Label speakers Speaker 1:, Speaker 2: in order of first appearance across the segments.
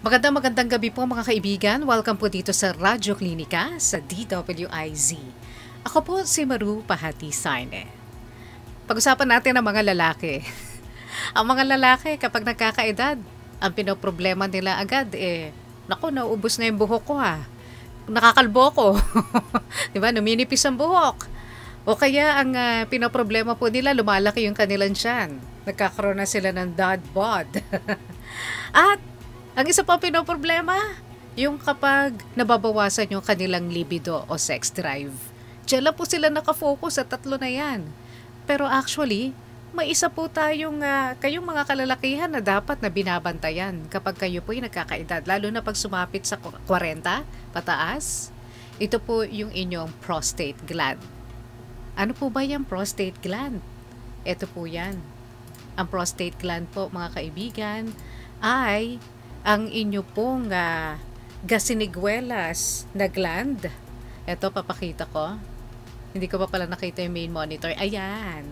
Speaker 1: Magandang gabi po mga kaibigan. Welcome po dito sa Radyo Klinika sa DWIZ. Ako po si Maru Pahati Saine. Pag-usapan natin ang mga lalaki. Ang mga lalaki kapag nagkakaedad, ang pinoproblema nila agad naku, nauubos na yung buhok ko nakakalbo ko. Diba? Numinipis ang buhok. O kaya ang pinoproblema po nila, lumalaki yung kanilang tiyan. Nagkakaroon na sila ng dad bod. At ang isa pang pinoproblema, yung kapag nababawasan yung kanilang libido o sex drive. Diyan lang po sila nakafocus sa tatlo na yan. Pero actually, may isa po tayong kayong mga kalalakihan na dapat na binabantayan kapag kayo po yung nagkakaedad. Lalo na pag sumapit sa 40, pataas. Ito po yung inyong prostate gland. Ano po ba yung prostate gland? Ito po yan. Ang prostate gland po mga kaibigan ay ang inyo pong gasiniguelas na gland. Ito, papakita ko. Hindi ko pa pala nakita yung main monitor. Ayan.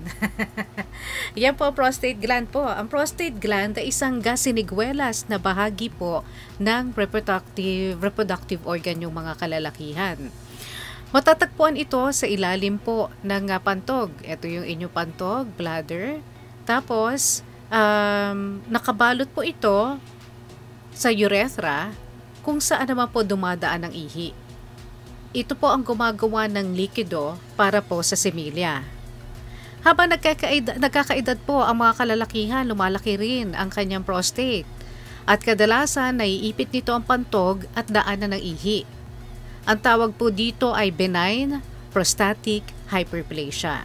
Speaker 1: Yan po ang prostate gland po. Ang prostate gland ay isang gasiniguelas na bahagi po ng reproductive organ yung mga kalalakihan. Matatagpuan ito sa ilalim po ng pantog. Ito yung inyong pantog, bladder. Tapos, nakabalot po ito sa urethra kung saan naman po dumadaan ang ihi. Ito po ang gumagawa ng likido para po sa semilya. Habang nagkakaedad po ang mga kalalakihan, lumalaki rin ang kanyang prostate. At kadalasan naiipit nito ang pantog at daanan ng ihi. Ang tawag po dito ay benign prostatic hyperplasia.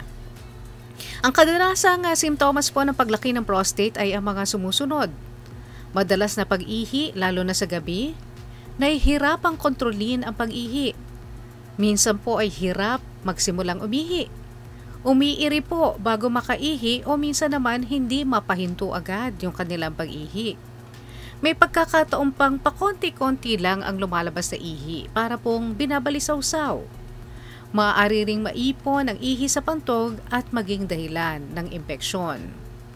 Speaker 1: Ang kadalasang simptomas po ng paglaki ng prostate ay ang mga sumusunod. Madalas na pag-ihi, lalo na sa gabi, nahihirapang kontrolin ang pag-ihi. Minsan po ay hirap magsimulang umihi. Umiiri po bago makaihi o minsan naman hindi mapahinto agad yung kanilang pag-ihi. May pagkakataon pang pakonti-konti lang ang lumalabas sa ihi para pong binabalisaw-saw. Maaari ring maipon ang ihi sa pantog at maging dahilan ng impeksyon.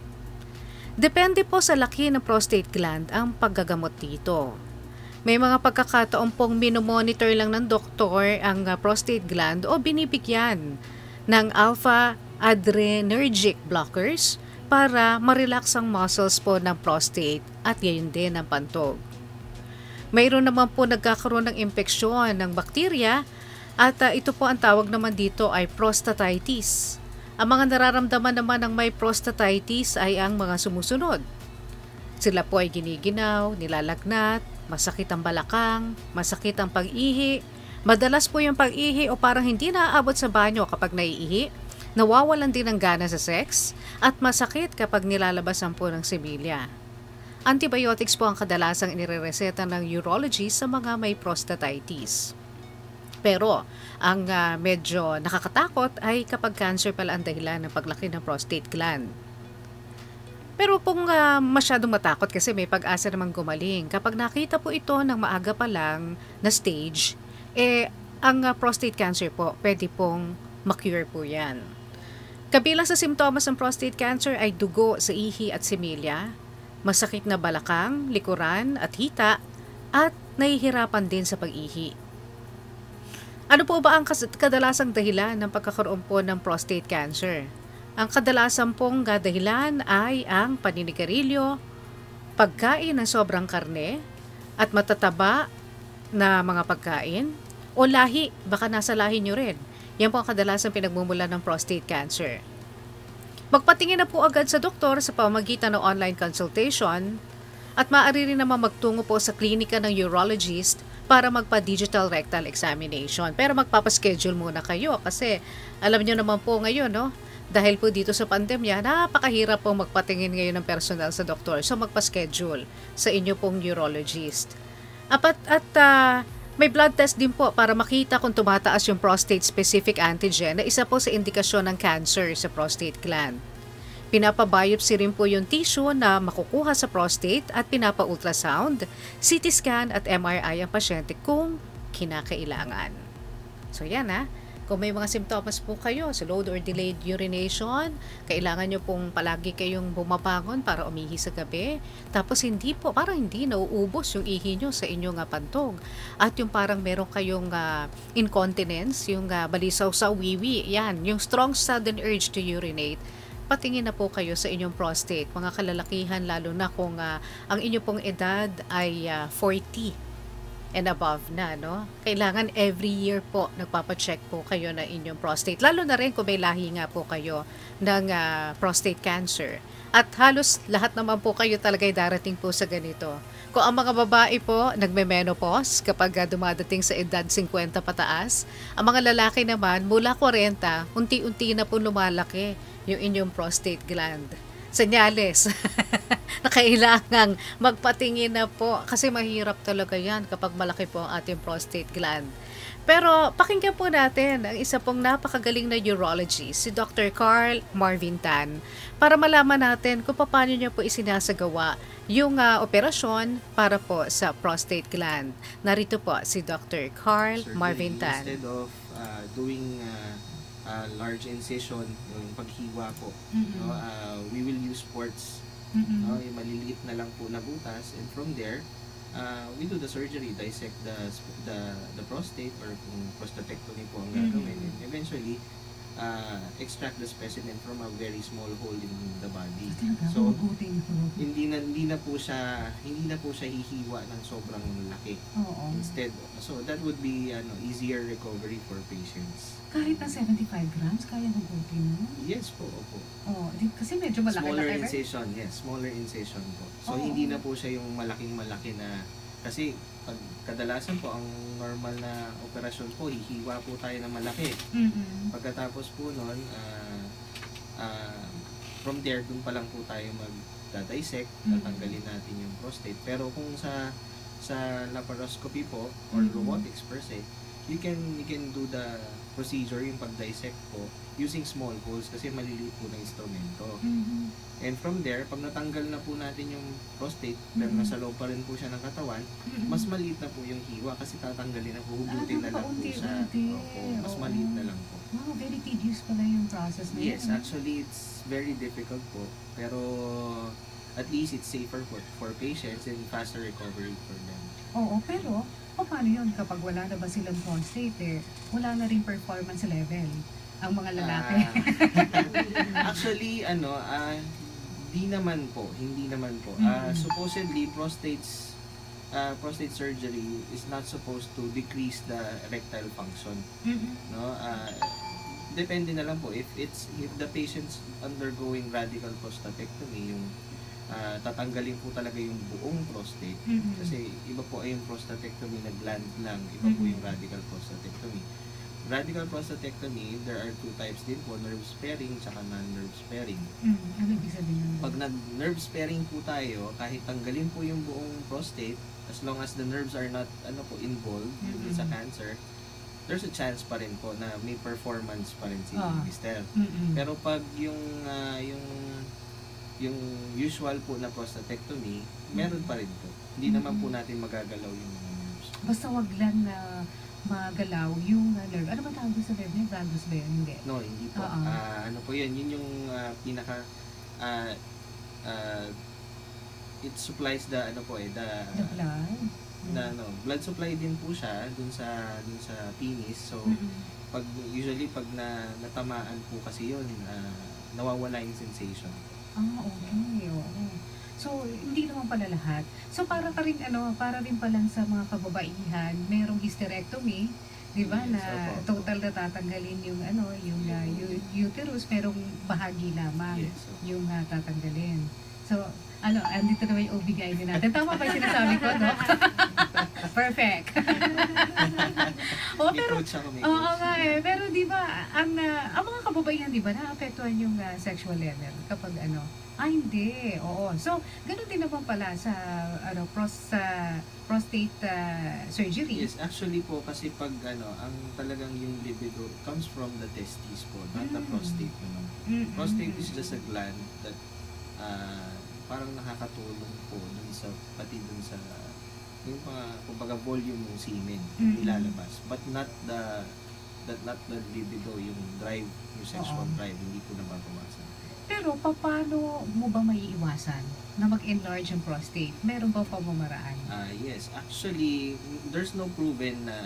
Speaker 1: Depende po sa laki ng prostate gland ang paggagamot dito. May mga pagkakataon pong minomonitor lang ng doktor ang prostate gland o binibigyan ng alpha adrenergic blockers para ma-relax ang muscles po ng prostate at gayon din ang pantog. Mayroon naman po nagkakaroon ng impeksyon ng bakterya at ito po ang tawag naman dito ay prostatitis. Ang mga nararamdaman naman ng may prostatitis ay ang mga sumusunod. Sila po ay giniginaw, nilalagnat, masakit ang balakang, masakit ang pag-ihi. Madalas po yung pag-ihi o parang hindi naaabot sa banyo kapag naiihi. Nawawalan din ng gana sa sex at masakit kapag nilalabasan po ng semilya. Antibiotics po ang kadalasang inirereseta ng urologist sa mga may prostatitis. Pero ang medyo nakakatakot ay kapag cancer pala ang dahilan ng paglaki ng prostate gland. Pero kung masyadong matakot kasi may pag-asa namang gumaling. Kapag nakita po ito ng maaga pa lang na stage, ang prostate cancer po, pwede pong ma-cure po yan. Kabilang sa simptomas ng prostate cancer ay dugo sa ihi at semilya, masakit na balakang, likuran at hita, at nahihirapan din sa pag-ihi. Ano po ba ang kadalasang dahilan ng pagkakaroon po ng prostate cancer? Ang kadalasan pong dahilan ay ang paninigarilyo, pagkain ng sobrang karne, at matataba na mga pagkain, o lahi, baka nasa lahi nyo rin. Yan po ang kadalasang pinagmumulan ng prostate cancer. Magpatingin na po agad sa doktor sa pamamagitan ng online consultation at maaari rin naman magtungo po sa klinika ng urologist para magpa-digital rectal examination. Pero magpapaschedule muna kayo kasi alam nyo naman po ngayon, no? Dahil po dito sa pandemya, napakahirap po magpatingin ngayon ng personal sa doktor. So magpa-schedule sa inyo pong urologist. May blood test din po para makita kung tumataas yung prostate-specific antigen na isa po sa indikasyon ng cancer sa prostate gland. Pinapabiopsy rin po yung tissue na makukuha sa prostate at pinapa-ultrasound, CT scan at MRI ang pasyente kung kinakailangan. So yan Kung may mga simptomas po kayo, slowed or delayed urination, kailangan nyo pong palagi kayong bumabangon para umihi sa gabi. Tapos hindi po, parang hindi nauubos yung ihi nyo sa inyong pantog. At yung parang meron kayong incontinence, yung balisaw sa wiwi, yan, yung strong sudden urge to urinate, patingin na po kayo sa inyong prostate, mga kalalakihan, lalo na kung ang inyo pong edad ay 40 and above na, no? Kailangan every year po nagpapacheck po kayo na inyong prostate. Lalo na rin kung may lahi nga po kayo ng prostate cancer. At halos lahat naman po kayo talaga ay darating po sa ganito. Kung ang mga babae po nagme-menopause kapag dumadating sa edad 50 pataas, ang mga lalaki naman mula 40, unti-unti na po lumalaki yung inyong prostate gland. Senyales na kailangang magpatingin na po kasi mahirap talaga yan kapag malaki po ang ating prostate gland. Pero pakinggan po natin ang isa pong napakagaling na urologist, si Dr. Carl Marvin Tan, para malaman natin kung paano niya po isinasagawa yung operasyon para po sa prostate gland. Narito po si Dr. Carl Marvin Tan.
Speaker 2: Instead of doing large incision, yung paghiwa po, no, we will use ports, no, yung maliliit na lang po na butas, and from there we do the surgery, dissect the prostate, or kung prostatectomy po ang gagawin, and eventually extract the specimen from a very small hole in the body. So hindi na po siya hihiwa ng sobrang laki. Instead, so that would be easier recovery for patients.
Speaker 3: Kahit na 75 grams, kaya hugutin mo?
Speaker 2: Yes po, opo.
Speaker 3: Kasi medyo malaki-laki.
Speaker 2: Smaller incision, yes, smaller incision po. So hindi na po siya yung malaking-malaki na, kasi pag kadalasan po ang normal na operasyon po, hihiwa po tayo ng malaki. Pagkatapos po nun, from there, dun pa lang po tayo mag-dissect, tatanggalin natin yung prostate. Pero kung sa laparoscopy po, or robotics per se, you can do the procedure, yung pag-dissect po, using small holes kasi maliliit po na instrumento. And from there, pag natanggal na po natin yung prostate, pero nasa loob pa rin po siya ng katawan, mas maliit na po yung hiwa kasi tatanggalin na po, hugutin na lang po siya. Mas maliit na lang po.
Speaker 3: Wow, very tedious pala yung process na yun.
Speaker 2: Yes, actually, it's very difficult po. Pero at least it's safer for patients and faster recovery for them.
Speaker 3: Pero paano yun kapag wala na ba silang prostate, wala na rin performance level ang mga lalaki?
Speaker 2: Actually, hindi naman po. Supposedly, prostate surgery is not supposed to decrease the erectile function. No, depende na lang po if the patient's undergoing radical prostatectomy, yung tatanggalin po talaga yung buong prostate, kasi iba po ay yung prostatectomy na gland lang, iba po yung radical prostatectomy. Radical prostatectomy, there are two types din po, nerve sparing tsaka non-nerve sparing.
Speaker 3: Ano ibig sabihin?
Speaker 2: Pag nag-nerve sparing po tayo, kahit tanggalin po yung buong prostate, as long as the nerves are not involved sa cancer, there's a chance pa rin po na may performance pa rin si Mister. Pero pag yung usual po na prostatectomy, meron pa rin po. Hindi naman po natin magagalaw yung mga nerves.
Speaker 3: Basta wag lang na magalaw yung nerve. Ano ba tawag sa nerve niya? Vagus ba yun? Hindi.
Speaker 2: No, hindi po. Ano po yun? Yun yung pinaka it supplies the
Speaker 3: the blood.
Speaker 2: Blood supply din po siya dun sa penis. So pag natamaan po kasi yun, nawawala yung sensation.
Speaker 3: Okay. So, hindi naman pala lahat. So, para rin pa lang sa mga kababaihan, merong hysterectomy, di ba,
Speaker 2: Yes,
Speaker 3: na total na tatanggalin yung uterus, merong bahagi lamang yung tatanggalin. So, andito naman yung OB-GYN natin. Tama ba yung sinasabi ko, no? Perfect. Pero di ba, ang mga kababaihan, di ba, naapektuhan yung sexual level kapag hindi. So, ganun din naman pala sa prostate surgery.
Speaker 2: Yes, actually po, kasi pag ang talagang yung libido comes from the testes po, not the prostate naman. Prostate is just a gland that parang nakakatulong po pati dun sa yung mga kumbaga volume ng semen nilalabas, but not the not the libido, yung drive, yung sexual drive, hindi po nababawasan.
Speaker 3: Pero paano mo ba maiiwasan na mag-enlarge yung prostate? Meron ba pamamaraan?
Speaker 2: Yes, actually there's no proven na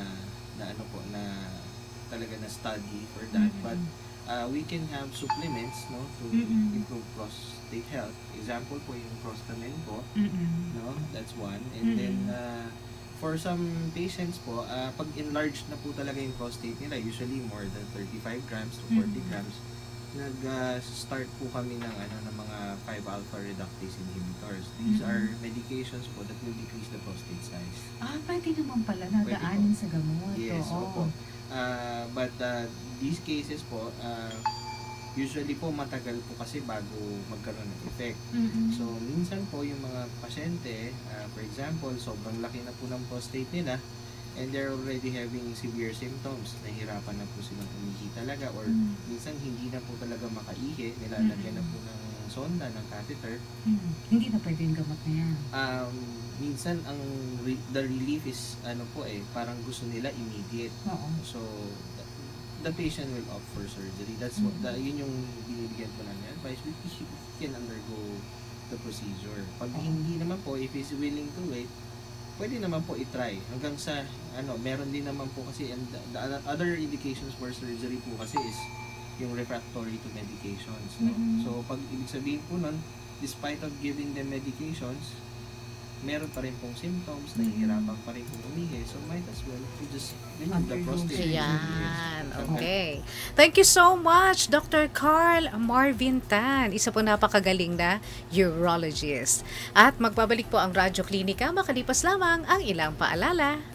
Speaker 2: talaga na study for that, but we can have supplements, no, to improve prostate health. Example po yung Prostamen po, no, that's one. And then for some patients po, pag enlarged na po talaga yung prostate nila, usually more than 35 grams to 40 grams, nag-start po kami ng mga 5-alpha reductase inhibitors. These are medications po that will decrease the prostate size.
Speaker 3: Pwede naman pala nadaanin sa gamot.
Speaker 2: Yes, opo. But these cases po, usually po matagal po kasi bago magkaroon ng effect. So minsan po yung mga pasyente, for example, sobrang laki na po ng prostate nila, and they're already having severe symptoms. Nahihirapan na po silang umihi talaga, or minsan hindi na po talaga makaihi, nilalagyan na po ng sonda, ng catheter.
Speaker 3: Hindi na pwede yung gamot na yan.
Speaker 2: Minsan the relief is parang gusto nila immediate. So the patient will opt for surgery. That's what yun yung binibigyan ko namin advice. We can undergo the procedure. Pag hindi naman po, if he's willing to wait, pwede naman po i-try hanggang sa meron din naman po kasi, and the other indications for surgery po kasi is yung refractory to medications, no? So pag ibig sabihin po nun, despite of giving them medications, meron pa rin pong symptoms, nahihirapan pa rin pong umihi, so might as well just remove the prostate.
Speaker 1: Ayan, okay. Thank you so much, Dr. Carl Marvin Tan, isa po napakagaling na urologist. At magbabalik po ang Radyo Klinika makalipas lamang ang ilang paalala.